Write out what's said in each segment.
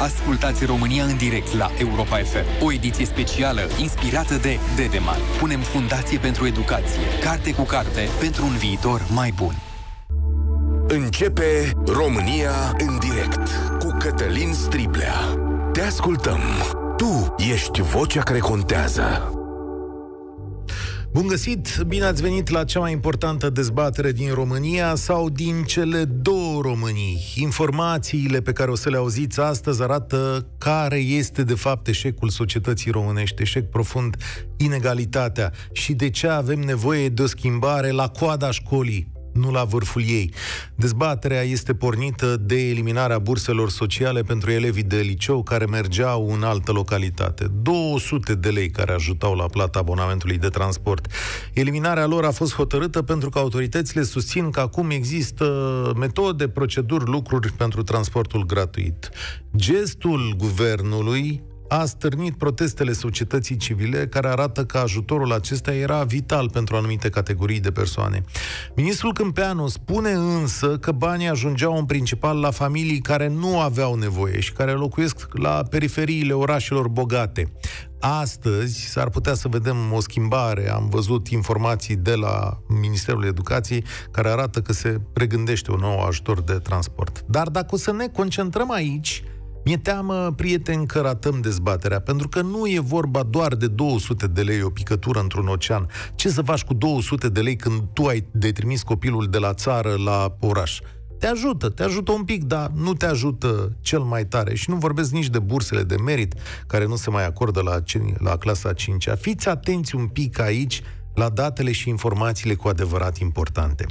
Ascultați România în direct la Europa FM. O ediție specială inspirată de Dedeman. Punem fundație pentru educație. Carte cu carte pentru un viitor mai bun. Începe România în direct cu Cătălin Striblea. Te ascultăm. Tu ești vocea care contează. Bun găsit! Bine ați venit la cea mai importantă dezbatere din România sau din cele două Românii. Informațiile pe care o să le auziți astăzi arată care este de fapt eșecul societății românești, eșec profund, inegalitatea și de ce avem nevoie de o schimbare la coada școlii, nu la vârful ei. Dezbaterea este pornită de eliminarea burselor sociale pentru elevii de liceu care mergeau în altă localitate. 200 de lei care ajutau la plata abonamentului de transport. Eliminarea lor a fost hotărâtă pentru că autoritățile susțin că acum există metode, proceduri, lucruri pentru transportul gratuit. Gestul guvernului a stârnit protestele societății civile care arată că ajutorul acesta era vital pentru anumite categorii de persoane. Ministrul Câmpeanu spune însă că banii ajungeau în principal la familii care nu aveau nevoie și care locuiesc la periferiile orașelor bogate. Astăzi s-ar putea să vedem o schimbare. Am văzut informații de la Ministerul Educației care arată că se pregândește un nou ajutor de transport. Dar dacă o să ne concentrăm aici, mi-e teamă, prieteni, că ratăm dezbaterea, pentru că nu e vorba doar de 200 de lei, o picătură într-un ocean. Ce să faci cu 200 de lei când tu ai de trimis copilul de la țară la oraș? Te ajută un pic, dar nu te ajută cel mai tare. Și nu vorbesc nici de bursele de merit, care nu se mai acordă la clasa 5-a. Fiți atenți un pic aici la datele și informațiile cu adevărat importante.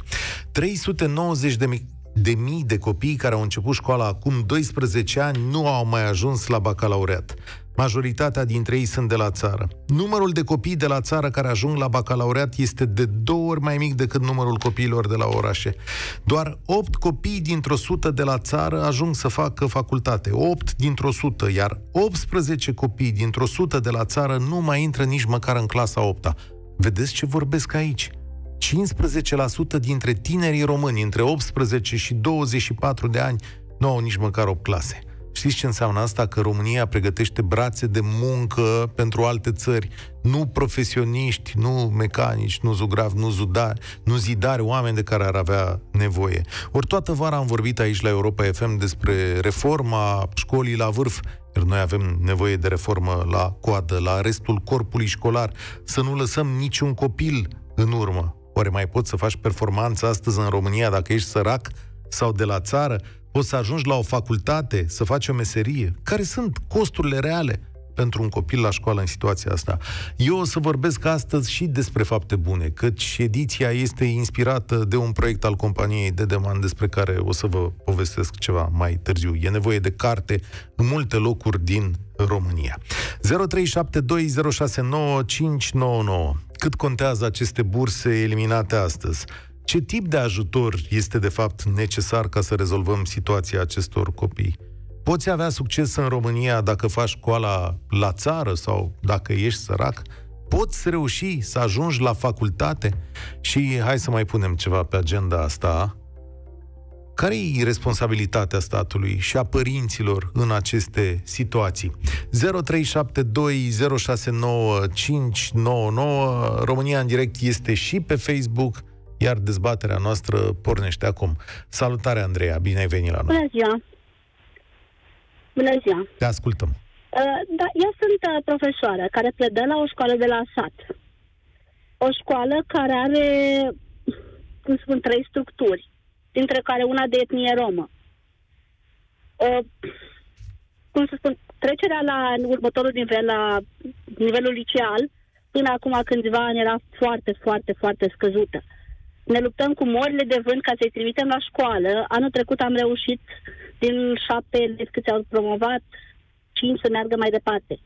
390.000 de copii care au început școala acum 12 ani nu au mai ajuns la bacalaureat. Majoritatea dintre ei sunt de la țară. Numărul de copii de la țară care ajung la bacalaureat este de 2 ori mai mic decât numărul copiilor de la orașe. Doar 8 copii dintr-o 100 de la țară ajung să facă facultate. 8 dintr-o 100, iar 18 copii dintr-o 100 de la țară nu mai intră nici măcar în clasa 8-a. Vedeți ce vorbesc aici? 15% dintre tinerii români între 18 și 24 de ani nu au nici măcar 8 clase. Știți ce înseamnă asta? Că România pregătește brațe de muncă pentru alte țări, nu profesioniști, nu mecanici, nu zugravi, nu zidari, oameni de care ar avea nevoie. Ori toată vara am vorbit aici la Europa FM despre reforma școlii la vârf, iar noi avem nevoie de reformă la coadă, la restul corpului școlar, să nu lăsăm niciun copil în urmă. Oare mai poți să faci performanță astăzi în România dacă ești sărac sau de la țară? Poți să ajungi la o facultate, să faci o meserie? Care sunt costurile reale pentru un copil la școală în situația asta? Eu o să vorbesc astăzi și despre fapte bune, căci ediția este inspirată de un proiect al companiei Dedeman, despre care o să vă povestesc ceva mai târziu. E nevoie de carte în multe locuri din România. 0372069599. Cât contează aceste burse eliminate astăzi? Ce tip de ajutor este de fapt necesar ca să rezolvăm situația acestor copii? Poți avea succes în România dacă faci școala la țară sau dacă ești sărac? Poți reuși să ajungi la facultate? Și hai să mai punem ceva pe agenda asta. Care e responsabilitatea statului și a părinților în aceste situații? 0372069599. România în direct este și pe Facebook, iar dezbaterea noastră pornește acum. Salutare, Andreea, bine ai venit la noi. Bună ziua! Bună ziua! Te ascultăm. Da, eu sunt profesoară care predă la o școală de la sat. O școală care are, cum spun, 3 structuri, dintre care una de etnie romă. Trecerea la următorul nivel, la nivelul liceal, până acum câțiva ani era foarte, foarte, foarte scăzută. Ne luptăm cu morile de vânt ca să-i trimitem la școală. Anul trecut am reușit, din 7 elevi câți au promovat, 5 să meargă mai departe.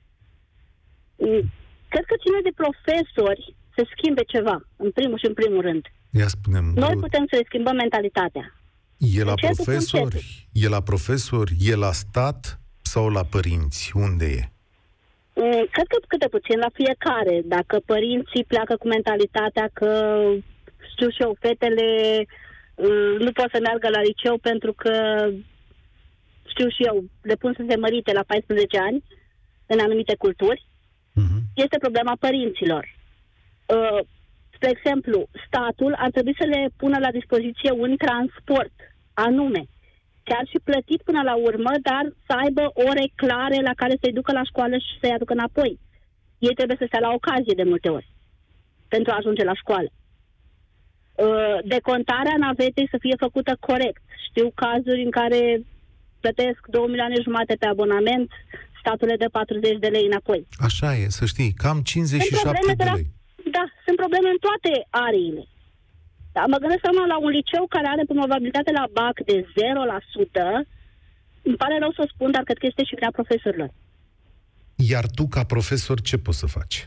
Cred că ține de profesori să schimbe ceva, în primul și în primul rând. Ia spunem, noi putem să le schimbăm mentalitatea. E la profesori, e la profesori, e la stat sau la părinți? Unde e? Cred că câte puțin la fiecare. Dacă părinții pleacă cu mentalitatea că, știu și eu, fetele nu pot să meargă la liceu pentru că știu și eu, le pun să se mărite la 14 ani în anumite culturi. Este problema părinților. Spre exemplu, statul ar trebui să le pună la dispoziție un transport anume, chiar și plătit până la urmă, dar să aibă ore clare la care să-i ducă la școală și să-i aducă înapoi. Ei trebuie să stea la ocazie de multe ori pentru a ajunge la școală. Decontarea navetei să fie făcută corect. Știu cazuri în care plătesc 2,5 milioane pe abonament, statul le dă 40 de lei înapoi. Așa e, să știi, cam 57 de lei. Da, sunt probleme în toate ariile. Da, mă gândesc la un liceu care are promovabilitate la BAC de 0%. Îmi pare rău să o spun, dar cred că este și vina profesorilor. Iar tu, ca profesor, ce poți să faci?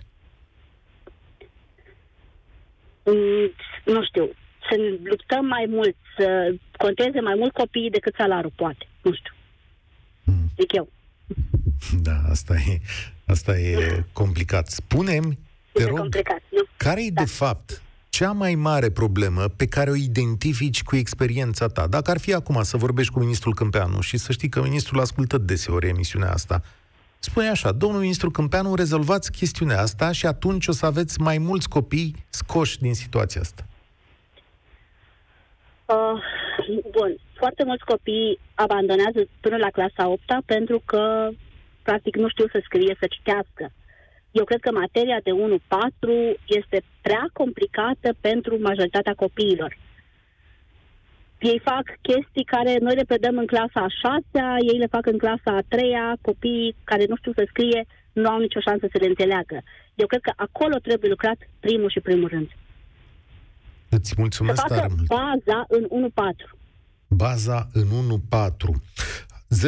Nu știu. Să luptăm mai mult, să conteze mai mult copiii decât salariul, poate. Nu știu. Zic eu. Da, asta e complicat. Spune-mi, te rog, care e de fapt cea mai mare problemă pe care o identifici cu experiența ta? Dacă ar fi acum să vorbești cu ministrul Câmpeanu și să știi că ministrul ascultă deseori emisiunea asta, spune așa: domnul ministru Câmpeanu, rezolvați chestiunea asta și atunci o să aveți mai mulți copii scoși din situația asta. Bun. Foarte mulți copii abandonează până la clasa 8-a pentru că practic nu știu să scrie, să citească. Eu cred că materia de 1-4 este prea complicată pentru majoritatea copiilor. Ei fac chestii care noi le predăm în clasa a 6-a, ei le fac în clasa a 3-a, copiii care nu știu să scrie nu au nicio șansă să le înțeleagă. Eu cred că acolo trebuie lucrat primul rând. Îți mulțumesc să tare mult. Baza în 1-4. Baza în 1-4.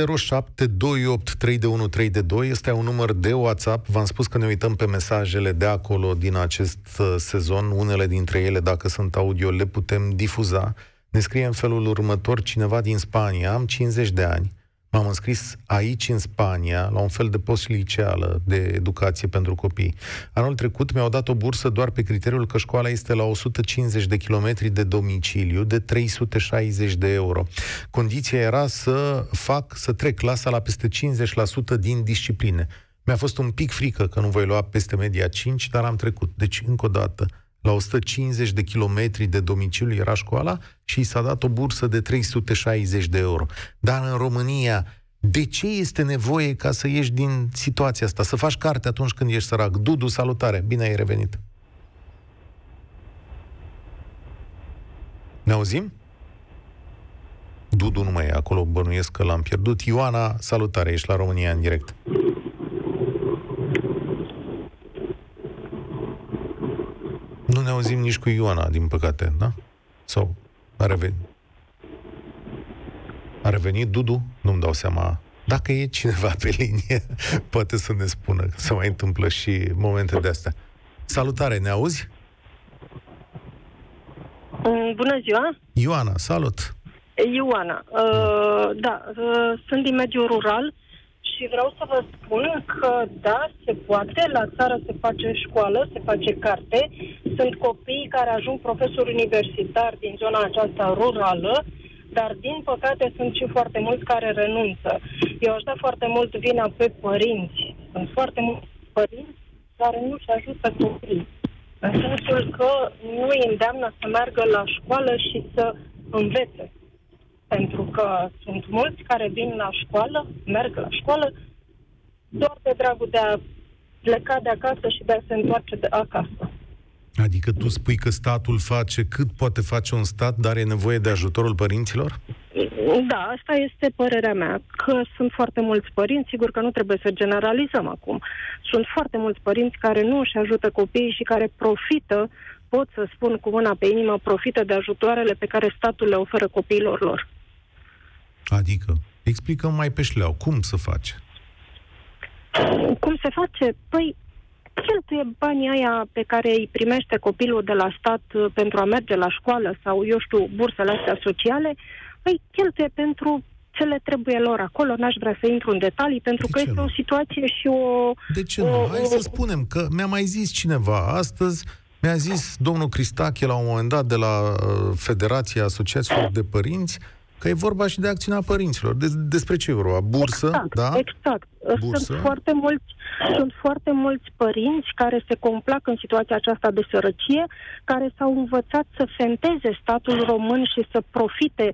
07283132 este un număr de WhatsApp. V-am spus că ne uităm pe mesajele de acolo din acest sezon. Unele dintre ele, dacă sunt audio, le putem difuza. Ne scrie în felul următor cineva din Spania: am 50 de ani, m-am înscris aici în Spania la un fel de post-liceală de educație pentru copii. Anul trecut mi-au dat o bursă doar pe criteriul că școala este la 150 de kilometri de domiciliu, de 360 de euro. Condiția era să trec clasa la peste 50% din discipline. Mi-a fost un pic frică că nu voi lua peste media 5, dar am trecut. Deci, încă o dată, la 150 de kilometri de domiciliu era școala și i s-a dat o bursă de 360 de euro. Dar în România, de ce este nevoie ca să ieși din situația asta? Să faci carte atunci când ești sărac. Dudu, salutare! Bine ai revenit! Ne auzim? Dudu nu mai e acolo, bănuiesc că l-am pierdut. Ioana, salutare! Ești la România în direct. Nu ne auzim nici cu Ioana, din păcate, da? Sau a revenit? A revenit Dudu? Nu-mi dau seama. Dacă e cineva pe linie, poate să ne spună, că se mai întâmplă și momente de astea. Salutare, ne auzi? Bună ziua! Ioana, salut! Ioana, sunt din mediul rural și vreau să vă spun că da, se poate, la țară se face școală, se face carte, sunt copii care ajung profesori universitari din zona aceasta rurală, dar din păcate sunt și foarte mulți care renunță. Eu aș da foarte mult vina pe părinți. Sunt foarte mulți părinți care nu-și ajută copiii. În sensul că nu îi îndeamnă să meargă la școală și să învețe. Pentru că sunt mulți care vin la școală, merg la școală, doar de dragul de a pleca de acasă și de a se întoarce de acasă. Adică tu spui că statul face cât poate face un stat, dar e nevoie de ajutorul părinților? Da, asta este părerea mea, că sunt foarte mulți părinți, sigur că nu trebuie să generalizăm acum, sunt foarte mulți părinți care nu își ajută copiii și care profită, pot să spun cu mâna pe inimă, profită de ajutoarele pe care statul le oferă copiilor lor. Adică, explică mai pe șleau, cum se face? Cum se face? Păi, cheltuie banii aia pe care îi primește copilul de la stat pentru a merge la școală sau, eu știu, bursele astea sociale, îi cheltuie pentru ce le trebuie lor acolo. N-aș vrea să intru în detalii, pentru că este o situație și o... De ce nu? Hai să spunem că mi-a mai zis cineva astăzi, mi-a zis domnul Cristache la un moment dat de la Federația Asociațiilor de Părinți, că Că e vorba și de acțiunea părinților. Despre ce e vorba? Bursă? Exact, da? Exact. Bursă? Sunt foarte mulți părinți care se complac în situația aceasta de sărăcie, care s-au învățat să fenteze statul român și să profite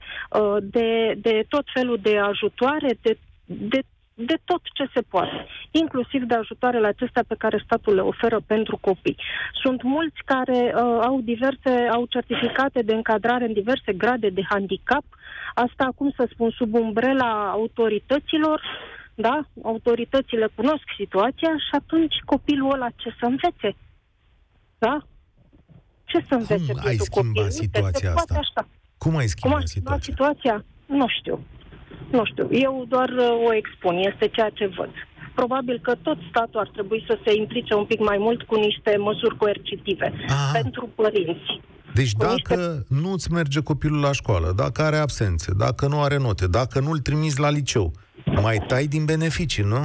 de tot felul de ajutoare, de tot ce se poate, inclusiv de ajutoarele acestea pe care statul le oferă pentru copii. Sunt mulți care au certificate de încadrare în diverse grade de handicap, asta, cum să spun, sub umbrela autorităților, da? Autoritățile cunosc situația și atunci copilul ăla ce să învețe? Da? Ce să învețe? Cum ai schimbat situația asta? Așa. Cum ai schimbat situația? Nu știu. Eu doar o expun. Este ceea ce văd. Probabil că tot statul ar trebui să se implice un pic mai mult cu niște măsuri coercitive pentru părinți. Deci dacă nu-ți merge copilul la școală, dacă are absențe, dacă nu are note, dacă nu-l trimiți la liceu, mai tai din beneficii, nu?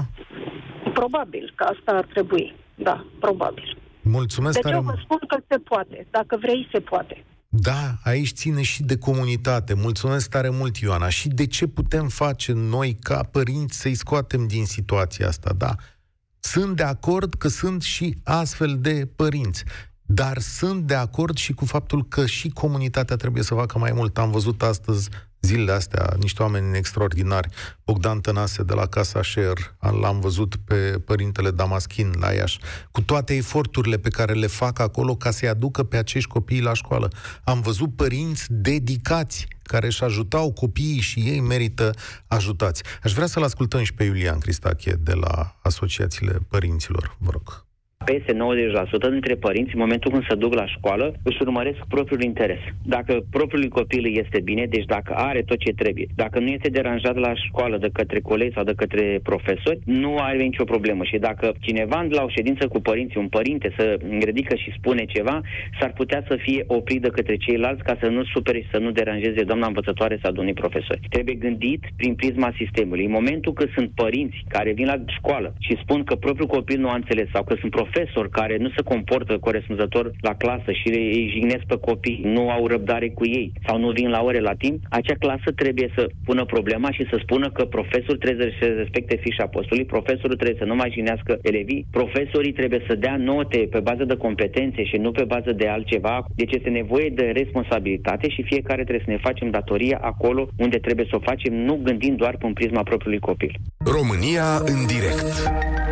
Probabil că asta ar trebui. Da, probabil. Mulțumesc deci eu vă spun că se poate. Dacă vrei, se poate. Da, aici ține și de comunitate. Mulțumesc tare mult, Ioana. Și de ce putem face noi, ca părinți, să-i scoatem din situația asta? Da, sunt de acord că sunt și astfel de părinți. Dar sunt de acord și cu faptul că și comunitatea trebuie să facă mai mult. Am văzut astăzi, zilele astea, niște oameni extraordinari. Bogdan Tănase de la Casa Share, l-am văzut pe părintele Damaschin la Iași, cu toate eforturile pe care le fac acolo ca să-i aducă pe acești copii la școală. Am văzut părinți dedicați care își ajutau copiii și ei merită ajutați. Aș vrea să-l ascultăm și pe Iulian Cristache de la Asociațiile Părinților. Vă rog. Peste 90% dintre părinți, în momentul când se duc la școală, își urmăresc propriul interes. Dacă propriul copil este bine, deci dacă are tot ce trebuie, dacă nu este deranjat la școală de către colegi sau de către profesori, nu are nicio problemă. Și dacă cineva la o ședință cu părinții, un părinte să ridică și spune ceva, s-ar putea să fie oprit de către ceilalți ca să nu supere și să nu deranjeze doamna învățătoare sau domnii profesori. Trebuie gândit prin prisma sistemului. În momentul când sunt părinți care vin la școală și spun că propriul copil nu a înțeles sau că sunt profesori care nu se comportă corespunzător la clasă și îi jignesc pe copii, nu au răbdare cu ei sau nu vin la ore la timp, acea clasă trebuie să pună problema și să spună că profesorul trebuie să respecte fișa postului, profesorul trebuie să nu mai jignească elevii, profesorii trebuie să dea note pe bază de competențe și nu pe bază de altceva. Deci este nevoie de responsabilitate și fiecare trebuie să ne facem datoria acolo unde trebuie să o facem, nu gândind doar prin prisma propriului copil. România în direct.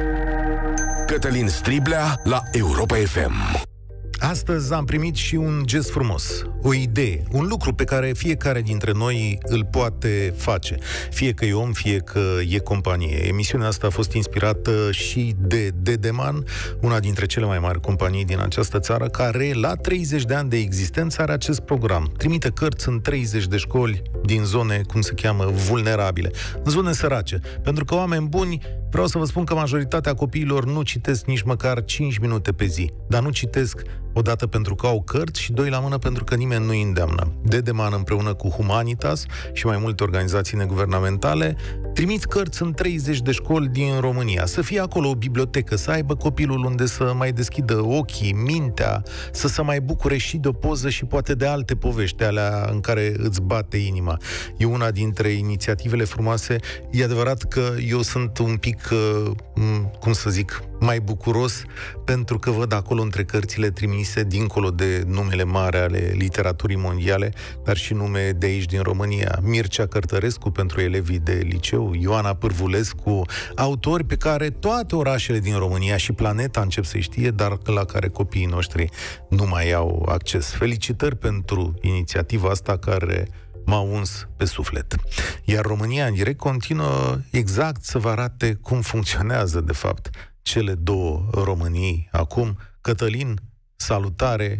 Cătălin Striblea la Europa FM. Astăzi am primit și un gest frumos, o idee, un lucru pe care fiecare dintre noi îl poate face. Fie că e om, fie că e companie. Emisiunea asta a fost inspirată și de Dedeman, una dintre cele mai mari companii din această țară, care la 30 de ani de existență are acest program. Trimite cărți în 30 de școli din zone, cum se cheamă, vulnerabile, în zone sărace. Pentru că, oameni buni, vreau să vă spun că majoritatea copiilor nu citesc nici măcar 5 minute pe zi, dar nu citesc odată pentru că au cărți și doi la mână pentru că nimeni nu-i îndeamnă. Dedeman împreună cu Humanitas și mai multe organizații neguvernamentale trimit cărți în 30 de școli din România. Să fie acolo o bibliotecă, să aibă copilul unde să mai deschidă ochii, mintea, să se mai bucure și de o poză și poate de alte povești, alea în care îți bate inima. E una dintre inițiativele frumoase. E adevărat că eu sunt un pic, cum să zic, mai bucuros pentru că văd acolo între cărțile trimise, dincolo de numele mari ale literaturii mondiale, dar și nume de aici din România. Mircea Cărtărescu pentru elevii de liceu, Ioana Pârvulescu, autori pe care toate orașele din România și planeta încep să știe, dar la care copiii noștri nu mai au acces. Felicitări pentru inițiativa asta care m-a uns pe suflet. Iar România în direct continuă exact să vă arate cum funcționează, de fapt, cele două Românii acum. Cătălin, salutare.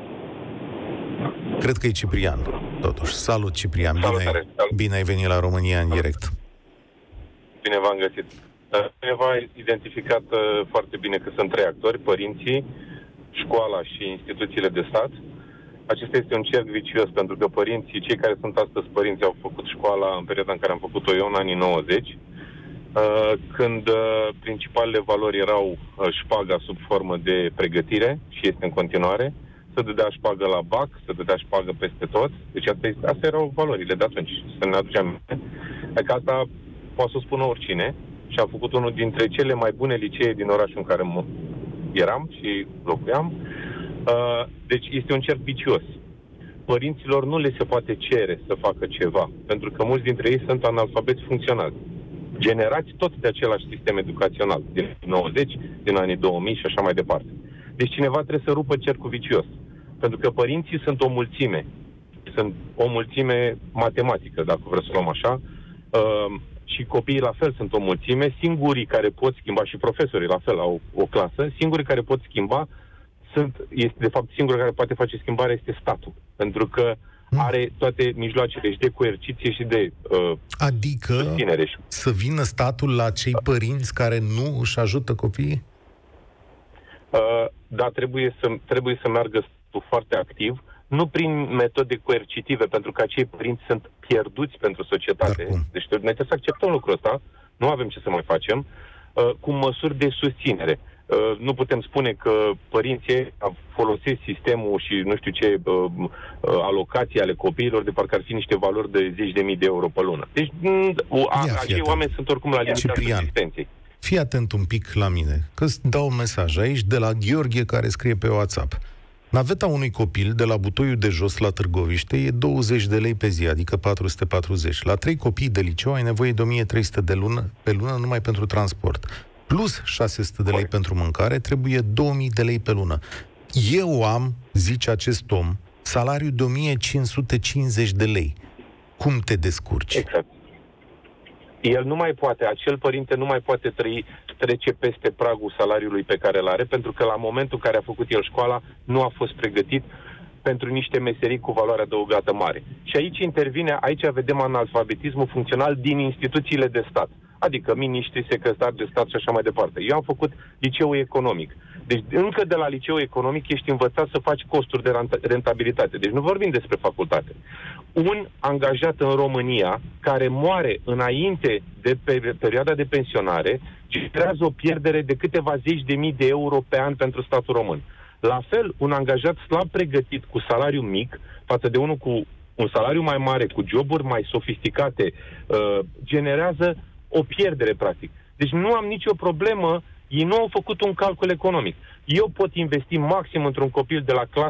Cred că e Ciprian, totuși. Salut, Ciprian. Bine ai venit la România în direct. Bine v-am găsit. Cineva a identificat foarte bine că sunt trei actori, părinții, școala și instituțiile de stat. Acesta este un cerc vicios, pentru că părinții, cei care sunt astăzi părinți, au făcut școala în perioada în care am făcut-o eu, în anii 90, când principalele valori erau șpaga sub formă de pregătire, și este în continuare, să dădea șpagă la BAC, să dădea șpagă peste tot. Deci astea erau valorile de atunci. Să ne aducem aminte. Adică asta poate să o spună oricine și a făcut unul dintre cele mai bune licee din orașul în care eram și locuiam. Deci este un cerc vicios. Părinților nu le se poate cere să facă ceva, pentru că mulți dintre ei sunt analfabeți funcționali, generați tot de același sistem educațional, din anii 90, din anii 2000 și așa mai departe. Deci cineva trebuie să rupă cercul vicios, pentru că părinții sunt o mulțime matematică, dacă vreți să luăm așa, și copiii la fel sunt o mulțime. Singurii care pot schimba, și profesorii la fel au o clasă, singurii care pot schimba de fapt, singurul care poate face schimbarea este statul. Pentru că are toate mijloacele și de coerciție și de susținere. Să vină statul la cei părinți care nu își ajută copiii? Da, trebuie să meargă statul foarte activ, nu prin metode coercitive, pentru că acei părinți sunt pierduți pentru societate. Deci noi trebuie să acceptăm lucrul ăsta, nu avem ce să mai facem, cu măsuri de susținere. Nu putem spune că părinții folosesc sistemul și nu știu ce alocații ale copiilor de parcă ar fi niște valori de 10.000 de euro pe lună. Deci acei oameni sunt oricum la limita subsistenței. Fii atent un pic la mine, că îți dau un mesaj aici de la Gheorghe care scrie pe WhatsApp. Naveta unui copil de la Butoiul de Jos la Târgoviște e 20 de lei pe zi, adică 440. La 3 copii de liceu ai nevoie de 1.300 pe lună numai pentru transport. Plus 600 de lei pentru mâncare, trebuie 2.000 de lei pe lună. Eu am, zice acest om, salariu de 1.550 de lei. Cum te descurci? Exact. El nu mai poate, acel părinte nu mai poate trece peste pragul salariului pe care îl are, pentru că la momentul în care a făcut el școala, nu a fost pregătit pentru niște meserii cu valoare adăugată mare. Și aici vedem analfabetismul funcțional din instituțiile de stat. Adică miniștri, secretari de stat și așa mai departe. Eu am făcut liceul economic. Deci încă de la liceul economic ești învățat să faci costuri de rentabilitate. Deci nu vorbim despre facultate. Un angajat în România care moare înainte de perioada de pensionare generează o pierdere de câteva zeci de mii de euro pe an pentru statul român. La fel, un angajat slab pregătit cu salariu mic față de unul cu un salariu mai mare, cu joburi mai sofisticate, generează o pierdere, practic. Deci nu am nicio problemă, ei nu au făcut un calcul economic. Eu pot investi maxim într-un copil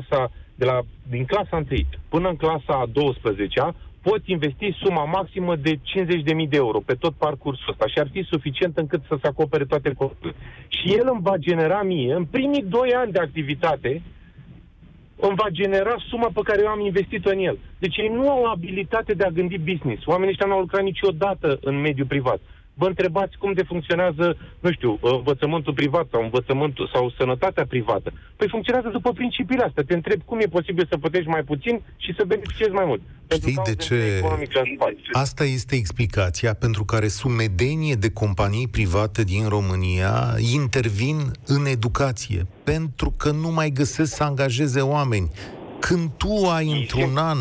din clasa 1 până în clasa 12-a, pot investi suma maximă de 50.000 de euro pe tot parcursul ăsta și ar fi suficient încât să se acopere toate costurile. Și el îmi va genera mie, în primii 2 ani de activitate, îmi va genera suma pe care eu am investit-o în el. Deci ei nu au abilitate de a gândi business. Oamenii ăștia nu au lucrat niciodată în mediul privat. Vă întrebați cum de funcționează, nu știu, învățământul privat sau sănătatea privată. Păi funcționează după principiile astea. Te întreb cum e posibil să plătești mai puțin și să beneficiezi mai mult. Știi de ce? Asta este explicația pentru care sumedenie de companii private din România intervin în educație. Pentru că nu mai găsesc să angajeze oameni. Când tu ai într-un an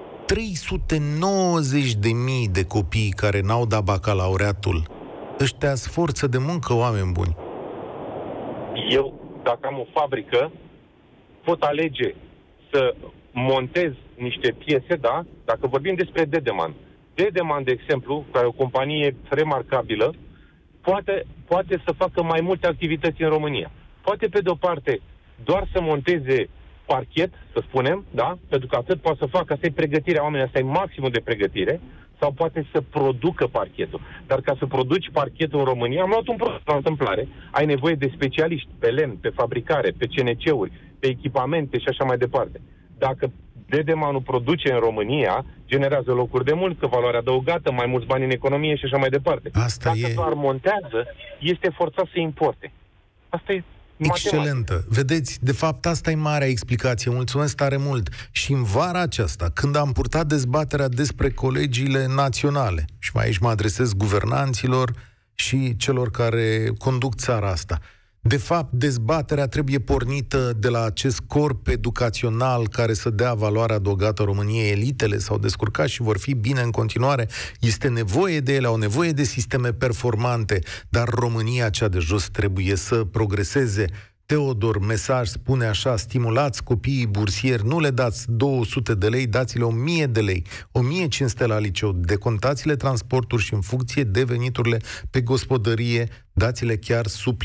390.000 de copii care n-au dat bacalaureatul, ăștia-s forță de muncă, oameni buni. Eu, dacă am o fabrică, pot alege să montez niște piese, da? Dacă vorbim despre Dedeman. Dedeman, de exemplu, care e o companie remarcabilă, poate să facă mai multe activități în România. Poate, pe de-o parte, doar să monteze parchet, să spunem, da? Pentru că atât poate să facă, asta e pregătirea oamenilor, asta e maximul de pregătire, sau poate să producă parchetul. Dar ca să produci parchetul în România, am luat un proces la întâmplare, ai nevoie de specialiști pe lemn, pe fabricare, pe CNC-uri, pe echipamente și așa mai departe. Dacă Dedemanul produce în România, generează locuri de muncă, valoare adăugată, mai mulți bani în economie și așa mai departe. Dacă doar montează, este forțat să importe. Asta e excelentă. Vedeți, de fapt, asta e marea explicație. Mulțumesc tare mult. Și în vara aceasta, când am purtat dezbaterea despre colegiile naționale, și mai aici mă adresez guvernanților și celor care conduc țara asta, de fapt, dezbaterea trebuie pornită de la acest corp educațional care să dea valoare adăugată României. Elitele s-au descurcat și vor fi bine în continuare. Este nevoie de ele, au nevoie de sisteme performante, dar România cea de jos trebuie să progreseze Teodor, mesaj, spune așa: stimulați copiii bursieri, nu le dați 200 de lei, dați-le 1000 de lei, 1500 la liceu, decontați-le transporturi și în funcție de veniturile pe gospodărie, dați-le chiar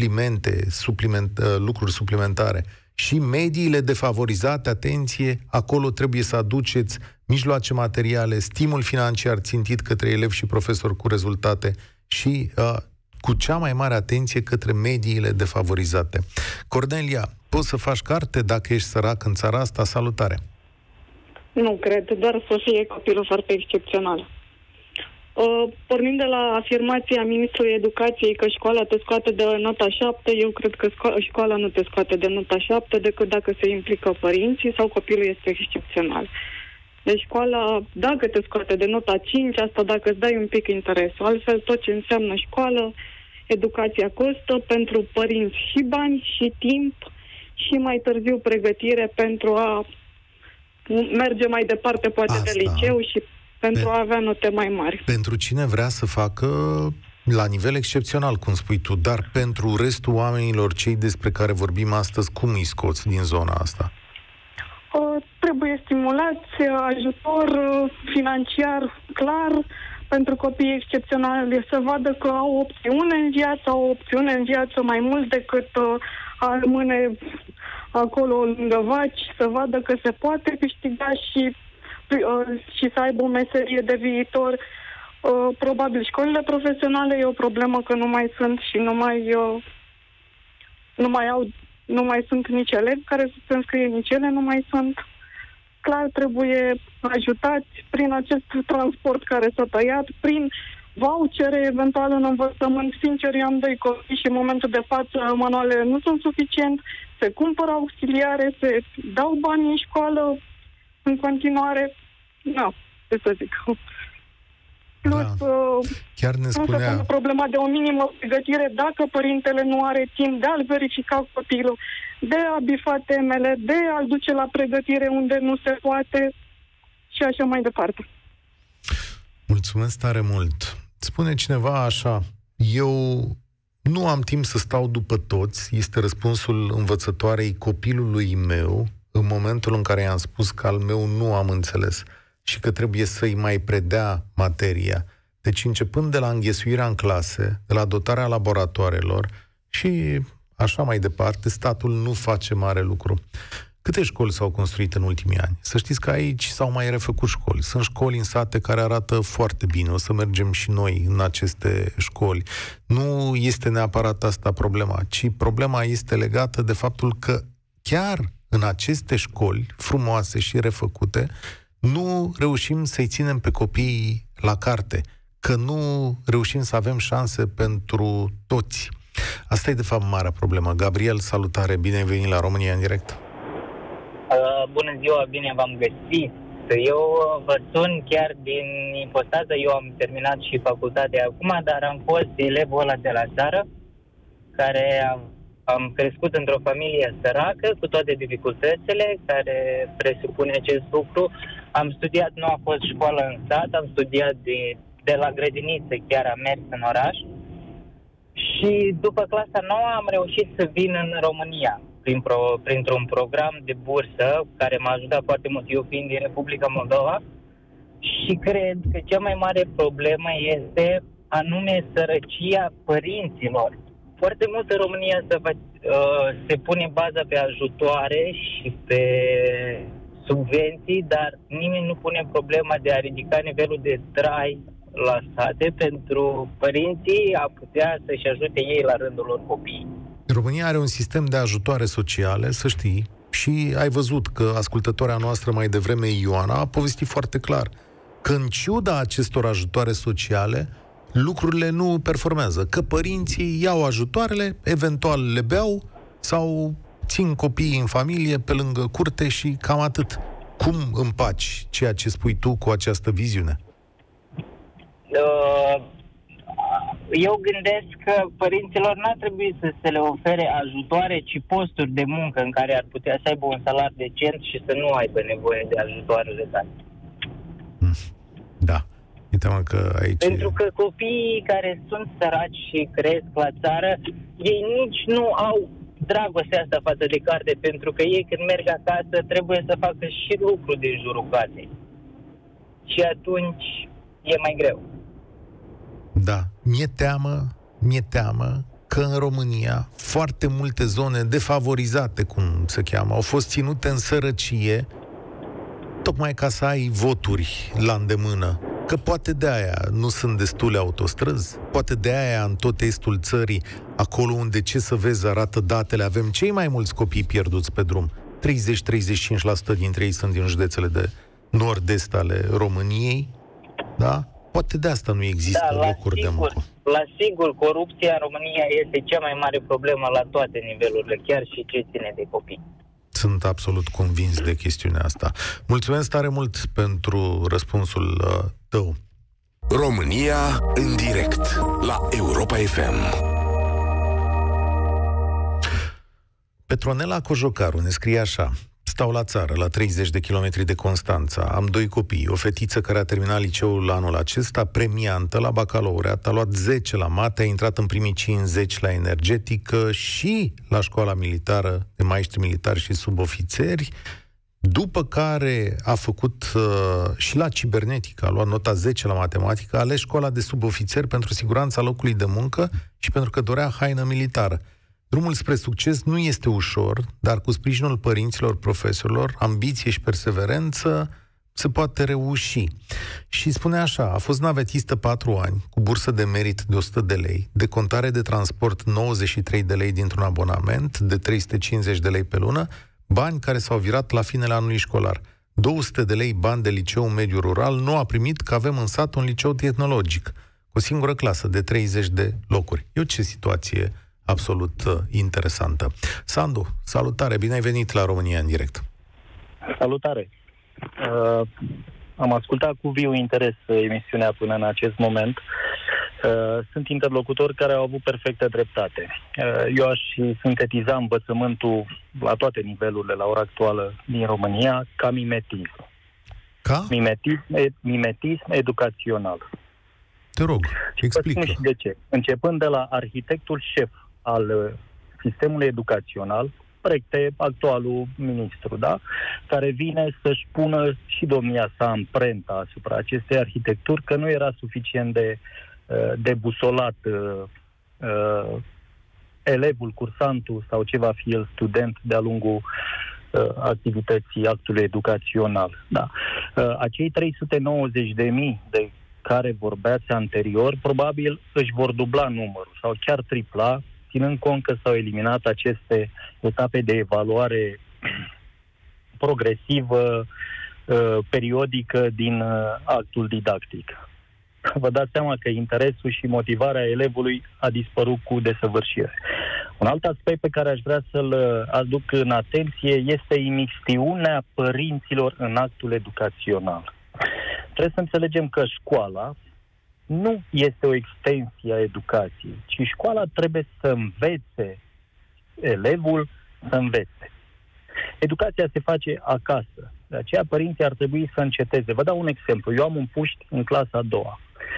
lucruri suplimentare. Și mediile defavorizate, atenție, acolo trebuie să aduceți mijloace materiale, stimul financiar țintit către elevi și profesori cu rezultate și cu cea mai mare atenție către mediile defavorizate. Cornelia, poți să faci carte dacă ești sărac în țara asta? Salutare! Nu cred, doar să fie copilul foarte excepțional. Pornind de la afirmația Ministrului Educației că școala te scoate de nota 7, eu cred că școala nu te scoate de nota 7 decât dacă se implică părinții sau copilul este excepțional. Deci școala, dacă te scoate de nota 5, asta dacă îți dai un pic interesul. Altfel, tot ce înseamnă școală, educația costă pentru părinți și bani și timp și mai târziu pregătire pentru a merge mai departe, poate de liceu și pentru a avea note mai mari. Pentru cine vrea să facă la nivel excepțional, cum spui tu, dar pentru restul oamenilor, cei despre care vorbim astăzi, cum îi scoți din zona asta? Trebuie stimulați, ajutor financiar clar pentru copiii excepționali, să vadă că au opțiune în viață mai mult decât a rămâne acolo lângă vaci, să vadă că se poate câștiga și să aibă o meserie de viitor. Probabil școlile profesionale e o problemă că nu mai sunt și nu mai sunt nici elevi care să se înscrie, nici ele nu mai sunt. Clar, trebuie ajutați prin acest transport care s-a tăiat, prin vouchere, eventual în învățământ. Sincer, eu am 2 copii și în momentul de față manualele nu sunt suficient, se cumpără auxiliare, se dau bani în școală în continuare. Nu, ce să zic. Plus, chiar ne spunea problema de o minimă pregătire dacă părintele nu are timp de a-l verifica copilul, de a bifa temele, de a-l duce la pregătire unde nu se poate și așa mai departe. Mulțumesc tare mult. Spune cineva așa: eu nu am timp să stau după toți, este răspunsul învățătoarei copilului meu în momentul în care i-am spus că al meu nu am înțeles și că trebuie să-i mai predea materia. Deci începând de la înghesuirea în clase, de la dotarea laboratoarelor și așa mai departe, statul nu face mare lucru. Câte școli s-au construit în ultimii ani? Să știți că aici s-au mai refăcut școli. Sunt școli în sate care arată foarte bine. O să mergem și noi în aceste școli. Nu este neapărat asta problema, ci problema este legată de faptul că chiar în aceste școli frumoase și refăcute nu reușim să-i ținem pe copiii la carte, că nu reușim să avem șanse pentru toți. Asta e de fapt marea problemă. Gabriel, salutare, bine ai venit la România în direct. Bună ziua, bine v-am găsit. Eu vă sun chiar din ipostază. Eu am terminat și facultatea acum, dar am fost elevul ăla de la țară, care am crescut într-o familie săracă, cu toate dificultățile care presupune acest lucru. Am studiat, nu a fost școală în sat, am studiat de la grădiniță, chiar am mers în oraș. Și după clasa 9 am reușit să vin în România printr-un program de bursă care m-a ajutat foarte mult, eu fiind din Republica Moldova. Și cred că cea mai mare problemă este anume sărăcia părinților. Foarte mult în România se pune baza pe ajutoare și pe subvenții, dar nimeni nu pune problema de a ridica nivelul de trai la sate pentru părinții a putea să-și ajute ei la rândul lor copiii. România are un sistem de ajutoare sociale, să știi, și ai văzut că ascultătoarea noastră mai devreme, Ioana, a povestit foarte clar că în ciuda acestor ajutoare sociale, lucrurile nu performează, că părinții iau ajutoarele, eventual le beau sau țin copiii în familie pe lângă curte și cam atât. Cum împaci ceea ce spui tu cu această viziune? Eu gândesc că părinților n-ar trebui să se le ofere ajutoare, ci posturi de muncă în care ar putea să aibă un salar decent și să nu aibă nevoie de ajutoarele tale. Da. Uite-mă că aici... Pentru că copiii care sunt săraci și cresc la țară, ei nici nu au dragostea asta față de carte, pentru că ei când merg acasă trebuie să facă și lucru din jurul casei. Și atunci e mai greu. Da, mi-e teamă că în România foarte multe zone defavorizate, cum se cheamă, au fost ținute în sărăcie tocmai ca să ai voturi la îndemână. Că poate de aia nu sunt destule autostrăzi, poate de aia în tot estul țării, acolo unde, ce să vezi, arată datele, avem cei mai mulți copii pierduți pe drum. 30-35% dintre ei sunt din județele de nord-est ale României, da? Poate de asta nu există locuri de muncă. La sigur, corupția în România este cea mai mare problemă la toate nivelurile, chiar și ce ține de copii. Sunt absolut convins de chestiunea asta. Mulțumesc tare mult pentru răspunsul tău. România în direct la Europa FM. Petronela Cojocaru ne scrie așa: stau la țară, la 30 de kilometri de Constanța, am 2 copii, o fetiță care a terminat liceul anul acesta, premiantă la bacalaureat, a luat 10 la mate, a intrat în primii 50 la energetică și la școala militară de maestri militari și subofițeri, după care a făcut și la cibernetică, a luat nota 10 la matematică, a ales școala de subofițeri pentru siguranța locului de muncă și pentru că dorea haină militară. Drumul spre succes nu este ușor, dar cu sprijinul părinților, profesorilor, ambiție și perseverență, se poate reuși. Și spune așa: a fost navetistă 4 ani, cu bursă de merit de 100 de lei, decontare de transport 93 de lei dintr-un abonament de 350 de lei pe lună, bani care s-au virat la finele anului școlar. 200 de lei bani de liceu în mediul rural nu a primit, că avem în sat un liceu tehnologic, cu o singură clasă de 30 de locuri. E o situație absolut interesantă. Sandu, salutare, bine ai venit la România în direct. Salutare. Am ascultat cu viu interes emisiunea până în acest moment. Sunt interlocutori care au avut perfectă dreptate. Eu aș sintetiza învățământul la toate nivelurile la ora actuală din România ca mimetism. Ca? Mimetism educațional. Te rog, explică. Și de ce. Începând de la arhitectul șef al sistemului educațional, proiecte actualul ministru, da? Care vine să-și pună și domnia sa amprenta asupra acestei arhitecturi, că nu era suficient de busolat elevul, cursantul sau ce va fi el student de-a lungul activității actului educațional. Da. Acei 390.000 de care vorbeați anterior, probabil își vor dubla numărul sau chiar tripla, ținând cont că s-au eliminat aceste etape de evaluare progresivă, periodică din actul didactic. Vă dați seama că interesul și motivarea elevului a dispărut cu desăvârșire. Un alt aspect pe care aș vrea să-l aduc în atenție este imixtiunea părinților în actul educațional. Trebuie să înțelegem că școala nu este o extensie a educației, ci școala trebuie să învețe elevul să învețe. Educația se face acasă. De aceea părinții ar trebui să înceteze. Vă dau un exemplu. Eu am un puști în clasa a 2-a.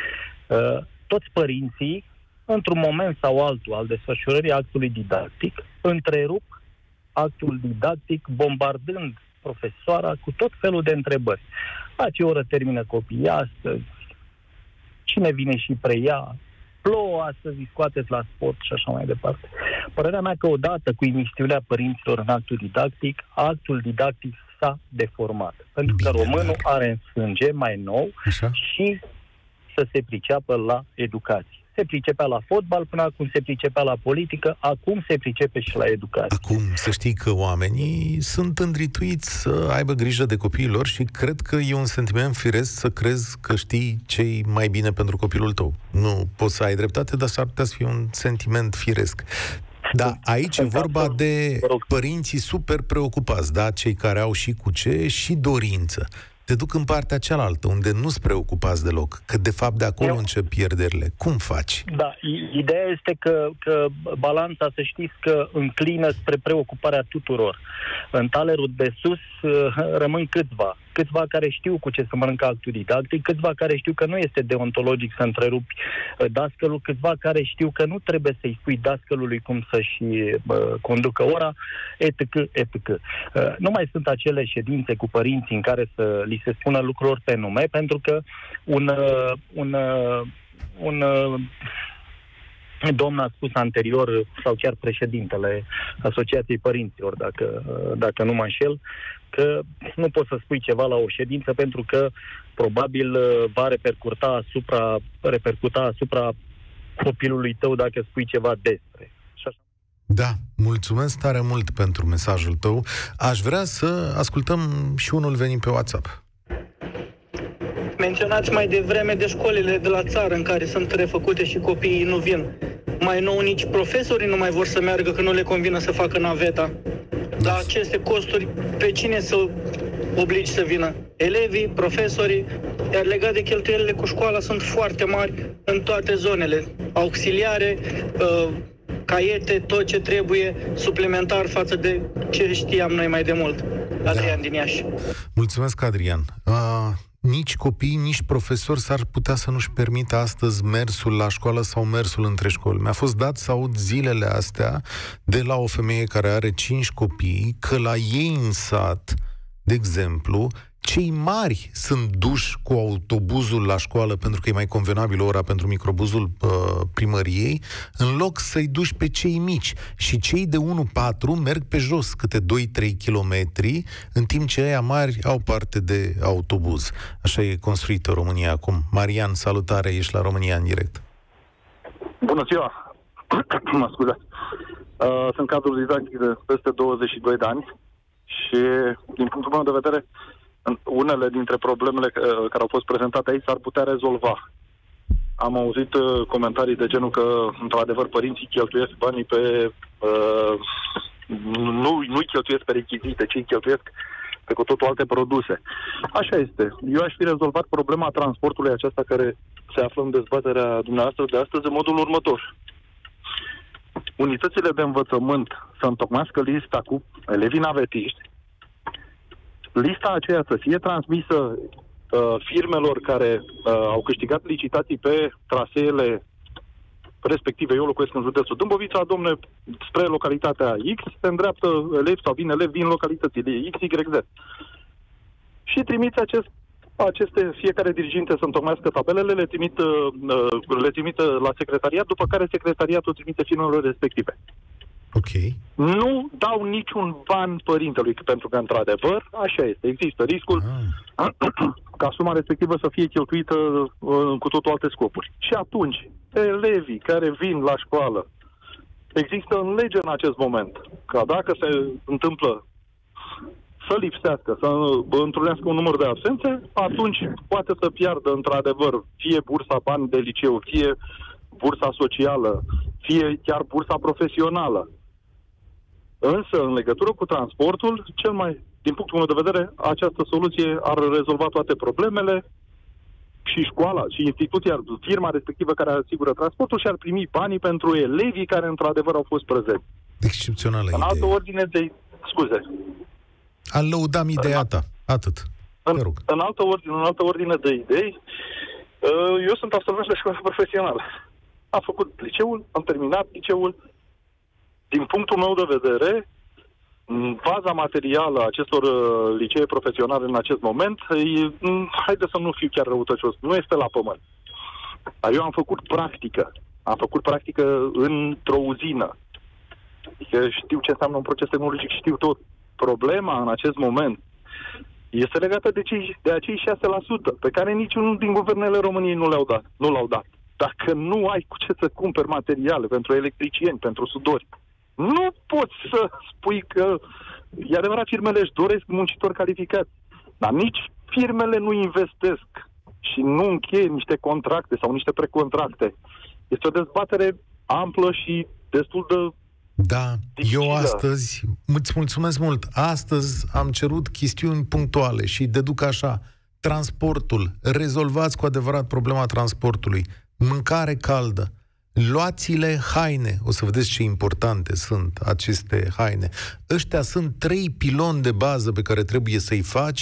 Toți părinții, într-un moment sau altul al desfășurării actului didactic, întrerup actul didactic bombardând profesoara cu tot felul de întrebări. La ce oră termină copiii astăzi? Cine vine și preia? Plouă astăzi, scoateți la sport și așa mai departe. Părerea mea că odată cu imixtiunea părinților în actul didactic s-a deformat. Pentru că românul are în sânge mai nou și să se priceapă la educație. Se pricepea la fotbal, până acum se pricepea la politică, acum se pricepe și la educație. Acum să știi că oamenii sunt îndrituiți să aibă grijă de copiii lor și cred că e un sentiment firesc să crezi că știi ce-i mai bine pentru copilul tău. Nu poți să ai dreptate, dar s-ar putea să fie un sentiment firesc. Da, aici e vorba de părinții super preocupați, da? Cei care au și cu ce și dorință. Te duc în partea cealaltă, unde nu-s preocupați deloc, că de fapt de acolo încep pierderile. Cum faci? Da, ideea este că balanța, să știți că înclină spre preocuparea tuturor. În talerul de sus rămân câțiva. câțiva care știu cu ce să mănâncă actul didactic, câțiva care știu că nu este deontologic să întrerupi dascălul, câțiva care știu că nu trebuie să-i spui dascălului cum să-și conducă ora, etc. Nu mai sunt acele ședințe cu părinții în care să li se spună lucruri pe nume, pentru că un domn a spus anterior, sau chiar președintele Asociației Părinților, dacă nu mă înșel, că nu poți să spui ceva la o ședință pentru că probabil va repercuta asupra copilului tău dacă spui ceva despre. Da, mulțumesc tare mult pentru mesajul tău. Aș vrea să ascultăm și unul venit pe WhatsApp. Menționați mai devreme de școlile de la țară în care sunt refăcute și copiii nu vin. Mai nou nici profesorii nu mai vor să meargă, că nu le convine să facă naveta. La aceste costuri, pe cine să obligi să vină? Elevii, profesorii, iar legat de cheltuielile cu școala sunt foarte mari în toate zonele. Auxiliare, caiete, tot ce trebuie, suplimentar față de ce știam noi mai de mult. Adrian din Iași. Mulțumesc, Adrian. Nici copii, nici profesori s-ar putea să nu-și permită astăzi mersul la școală sau mersul între școli. Mi-a fost dat să aud zilele astea de la o femeie care are 5 copii că la ei în sat, de exemplu, cei mari sunt duși cu autobuzul la școală pentru că e mai convenabil ora pentru microbuzul primăriei, în loc să-i duci pe cei mici. Și cei de 1-4 merg pe jos câte 2-3 kilometri, în timp ce aia mari au parte de autobuz. Așa e construită România acum. Marian, salutare, ești la România în direct. Bună ziua! Mă scuzați. Sunt cadru didactic de peste 22 de ani și, din punctul meu de vedere, unele dintre problemele care au fost prezentate aici s-ar putea rezolva. Am auzit comentarii de genul că, într-adevăr, părinții cheltuiesc banii pe... nu-i cheltuiesc pe rechizite, ci îi cheltuiesc pe cu totul alte produse. Așa este. Eu aș fi rezolvat problema transportului aceasta care se află în dezbaterea dumneavoastră de astăzi în modul următor. Unitățile de învățământ să întocmească lista cu elevii navetiști, lista aceea să fie transmisă firmelor care au câștigat licitații pe traseele respective. Eu locuiesc în județul Dâmbovița, domne, spre localitatea X, se îndreaptă elevi sau vin elevi din localitățile X, Y, Z. Și trimiți aceste fiecare diriginte să întocmească tabelele, le trimit la secretariat, după care secretariatul trimite firmelor respective. Ok. Nu dau niciun ban părintelui, pentru că, într-adevăr, așa este. Există riscul ca suma respectivă să fie cheltuită cu totul alte scopuri. Și atunci, elevii care vin la școală, există în lege în acest moment, că dacă se întâmplă să lipsească, să întrunească un număr de absențe, atunci poate să piardă, într-adevăr, fie bursa bani de liceu, fie bursa socială, fie chiar bursa profesională. Însă, în legătură cu transportul, din punctul meu de vedere, această soluție ar rezolva toate problemele și școala, și instituția, firma respectivă care asigură transportul și ar primi banii pentru elevii care, într-adevăr, au fost prezenți. Excepțională idee. În altă ordine de... Scuze. Al lăudam ideea ta. Atât. În altă ordine de idei, eu sunt absolvent de școală profesională. Am făcut liceul, am terminat liceul. Din punctul meu de vedere, baza materială a acestor licee profesionale în acest moment, haide să nu fiu chiar răutăcios, nu este la pământ. Dar eu am făcut practică. Am făcut practică într-o uzină. Adică știu ce înseamnă un proces tehnologic, știu tot. Problema în acest moment este legată de acei 6% pe care niciunul din guvernele României nu l-au dat. Dacă nu ai cu ce să cumperi materiale pentru electricieni, pentru sudori, nu poți să spui că, e adevărat, firmele își doresc muncitori calificați, dar nici firmele nu investesc și nu încheie niște contracte sau niște precontracte. Este o dezbatere amplă și destul de dificilă. Eu astăzi, îți mulțumesc mult, astăzi am cerut chestiuni punctuale și deduc așa: transportul, rezolvați cu adevărat problema transportului, mâncare caldă, luați-le haine, o să vedeți ce importante sunt aceste haine. Ăștia sunt 3 piloni de bază pe care trebuie să-i faci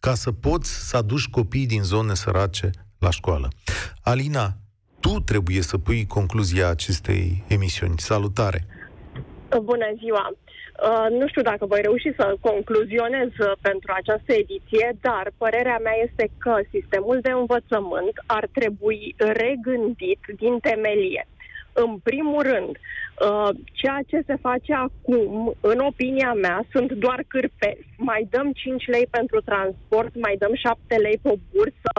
ca să poți să aduci copiii din zone sărace la școală. Alina, tu trebuie să pui concluzia acestei emisiuni. Salutare! Bună ziua! Nu știu dacă voi reuși să concluzionez pentru această ediție, dar părerea mea este că sistemul de învățământ ar trebui regândit din temelie. În primul rând, ceea ce se face acum, în opinia mea, sunt doar cârpeli. Mai dăm 5 lei pentru transport, mai dăm 7 lei pe bursă.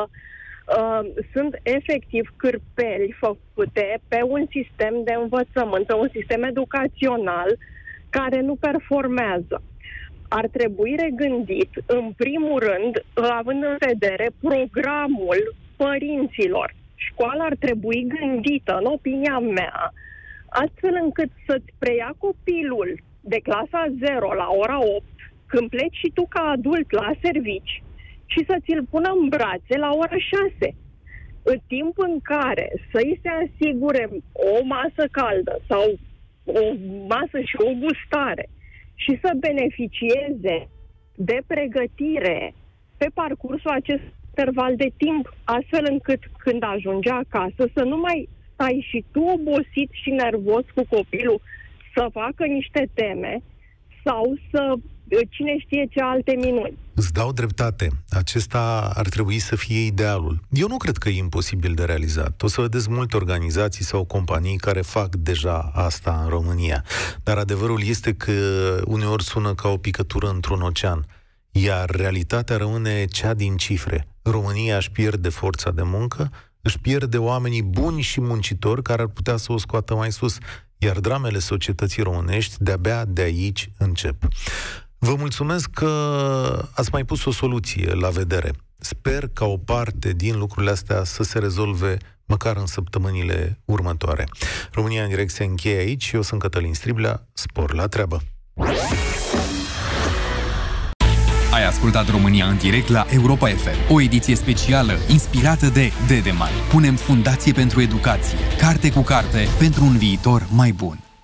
Sunt efectiv cârpeli făcute pe un sistem de învățământ, pe un sistem educațional care nu performează. Ar trebui regândit, în primul rând, având în vedere programul părinților. Școala ar trebui gândită, în opinia mea, astfel încât să-ți preia copilul de clasa 0 la ora 8, când pleci și tu ca adult la servici, și să ți-l pună în brațe la ora 6. În timp în care să-i se asigure o masă caldă sau o masă și o gustare și să beneficieze de pregătire pe parcursul acestui interval de timp, astfel încât când ajunge acasă să nu mai stai și tu obosit și nervos cu copilul să facă niște teme sau să cine știe ce alte minuni. Îți dau dreptate. Acesta ar trebui să fie idealul. Eu nu cred că e imposibil de realizat. O să vedeți multe organizații sau companii care fac deja asta în România. Dar adevărul este că uneori sună ca o picătură într-un ocean. Iar realitatea rămâne cea din cifre. România își pierde forța de muncă, își pierde oamenii buni și muncitori care ar putea să o scoată mai sus. Iar dramele societății românești de-abia de aici încep. Vă mulțumesc că ați mai pus o soluție la vedere. Sper ca o parte din lucrurile astea să se rezolve măcar în săptămânile următoare. România în direct se încheie aici. Eu sunt Cătălin Striblea. Spor la treabă! Ai ascultat România în direct la Europa FM, o ediție specială inspirată de Dedeman. Punem fundație pentru educație, carte cu carte, pentru un viitor mai bun.